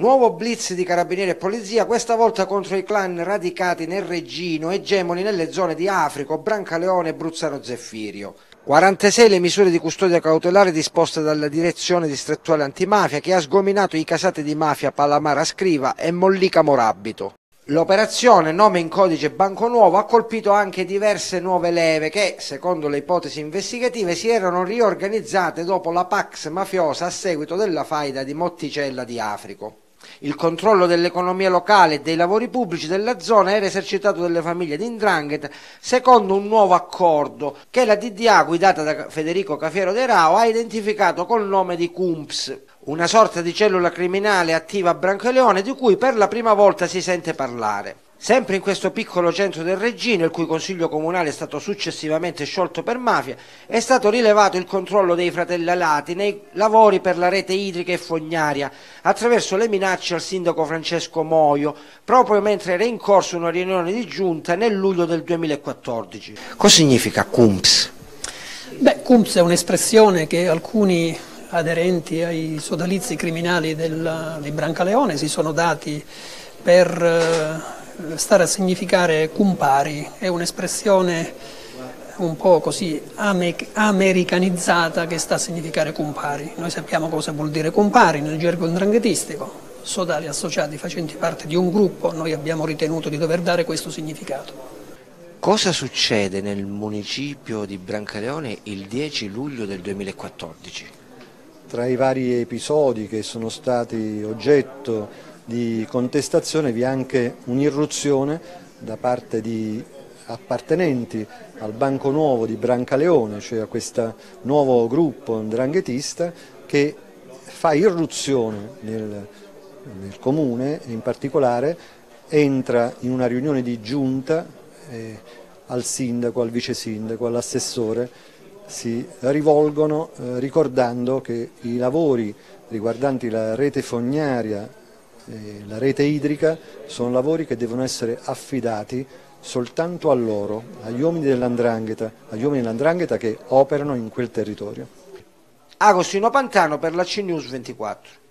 Nuovo blitz di carabinieri e polizia, questa volta contro i clan radicati nel Reggino, egemoni nelle zone di Africo, Brancaleone e Bruzzano Zeffirio. 46 le misure di custodia cautelare disposte dalla direzione distrettuale antimafia che ha sgominato i casati di mafia Palamara Scriva e Mollica Morabito. L'operazione, nome in codice Banco Nuovo, ha colpito anche diverse nuove leve che, secondo le ipotesi investigative, si erano riorganizzate dopo la Pax mafiosa a seguito della faida di Motticella di Africo. Il controllo dell'economia locale e dei lavori pubblici della zona era esercitato dalle famiglie di 'Ndrangheta secondo un nuovo accordo che la DDA, guidata da Federico Cafiero De Rao, ha identificato col nome di CUMPS, una sorta di cellula criminale attiva a Brancaleone di cui per la prima volta si sente parlare. Sempre in questo piccolo centro del Reggino, il cui consiglio comunale è stato successivamente sciolto per mafia, è stato rilevato il controllo dei fratelli Alati nei lavori per la rete idrica e fognaria, attraverso le minacce al sindaco Francesco Moio, proprio mentre era in corso una riunione di giunta nel luglio del 2014. Cosa significa CUMPS? CUMPS è un'espressione che alcuni aderenti ai sodalizi criminali di Brancaleone si sono dati per stare a significare cumpari. È un'espressione un po' così americanizzata che sta a significare cumpari. Noi sappiamo cosa vuol dire cumpari nel gergo 'ndranghetistico, sodali associati facenti parte di un gruppo. Noi abbiamo ritenuto di dover dare questo significato. Cosa succede nel municipio di Brancaleone il 10 luglio del 2014? Tra i vari episodi che sono stati oggetto di contestazione vi è anche un'irruzione da parte di appartenenti al Banco Nuovo di Brancaleone, cioè a questo nuovo gruppo 'ndranghetista che fa irruzione nel comune e in particolare entra in una riunione di giunta al sindaco, al vice sindaco, all'assessore, si rivolgono ricordando che i lavori riguardanti la rete fognaria e la rete idrica sono lavori che devono essere affidati soltanto a loro, agli uomini dell''ndrangheta che operano in quel territorio. Agostino Pantano per la CNews 24.